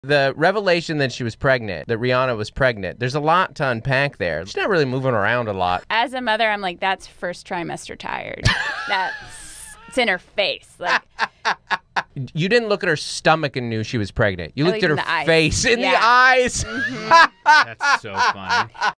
The revelation that she was pregnant, that Rihanna was pregnant, there's a lot to unpack there. She's not really moving around a lot. As a mother, I'm like, that's first trimester tired. It's in her face. Like, you didn't look at her stomach and knew she was pregnant. You looked at her the face eyes. in the eyes. That's so funny.